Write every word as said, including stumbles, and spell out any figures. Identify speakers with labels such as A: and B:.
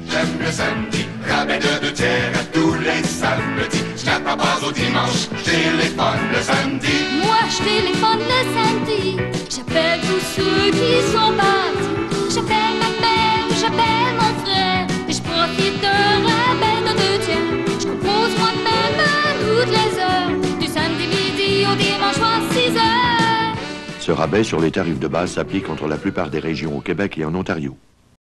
A: J'aime le samedi, rabais de deux tiers à tous les samedis. Je n'attends pas au dimanche, je téléphone le samedi.
B: Moi je téléphone le samedi, j'appelle tous ceux qui sont partis. J'appelle ma mère, j'appelle mon frère, et je profite d'un rabais de deux tiers. Je compose moi-même à toutes les heures, du samedi midi au dimanche soir six heures.
C: Ce rabais sur les tarifs de base s'applique entre la plupart des régions au Québec et en Ontario.